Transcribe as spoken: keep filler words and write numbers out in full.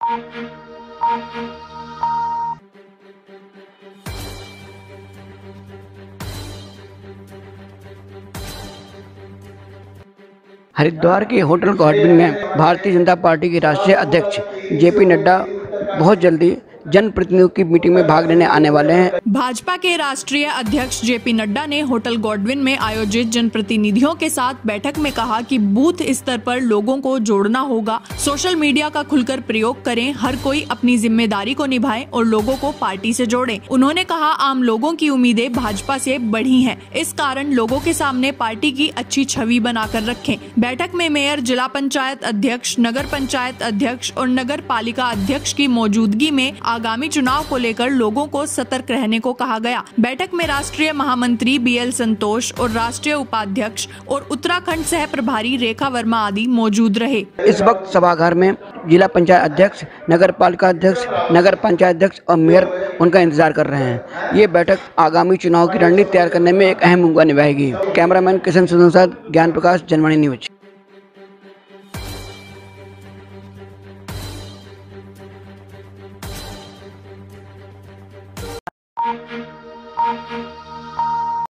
हरिद्वार के hotel Godwin में Bharatiya Janata party के राष्ट्रीय अध्यक्ष जेपी नड्डा बहुत जल्दी जनप्रतिनिधियों की मीटिंग में भाग लेने आने वाले हैं। भाजपा के राष्ट्रीय अध्यक्ष जेपी नड्डा ने होटल गॉडविन में आयोजित जनप्रतिनिधियों के साथ बैठक में कहा कि बूथ स्तर पर लोगों को जोड़ना होगा, सोशल मीडिया का खुलकर प्रयोग करें, हर कोई अपनी जिम्मेदारी को निभाए और लोगों को पार्टी से जोड़ें। उन्होंने कहा आम लोगों की उम्मीदें भाजपा से बढ़ी हैं, इस कारण लोगों के सामने पार्टी की अच्छी छवि बनाकर रखें। बैठक में मेयर, जिला पंचायत अध्यक्ष, नगर पंचायत अध्यक्ष और नगर पालिका अध्यक्ष की मौजूदगी में आगामी चुनाव को लेकर लोगों को सतर्क रहने को कहा गया। बैठक में राष्ट्रीय महामंत्री बी एल संतोष और राष्ट्रीय उपाध्यक्ष और उत्तराखंड सह प्रभारी रेखा वर्मा आदि मौजूद रहे। इस वक्त सभागार में जिला पंचायत अध्यक्ष, नगर पालिका अध्यक्ष, नगर पंचायत अध्यक्ष और मेयर उनका इंतजार कर रहे हैं। ये बैठक आगामी चुनाव की रणनीति तैयार करने में एक अहम भूमिका निभाएगी। कैमरामैन किशन सुंदर साथ ज्ञान प्रकाश, जनवाणी न्यूज।